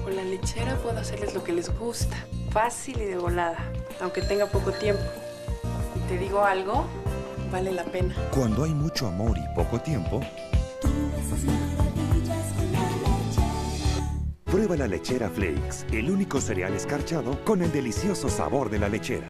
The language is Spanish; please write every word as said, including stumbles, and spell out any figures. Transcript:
Con la lechera puedo hacerles lo que les gusta, fácil y de volada, aunque tenga poco tiempo. Y te digo algo, vale la pena. Cuando hay mucho amor y poco tiempo, prueba la lechera Flakes, el único cereal escarchado con el delicioso sabor de la lechera.